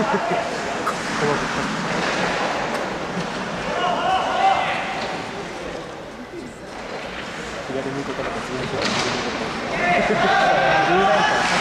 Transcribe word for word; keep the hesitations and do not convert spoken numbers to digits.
左向いてから次の人は右向いてから。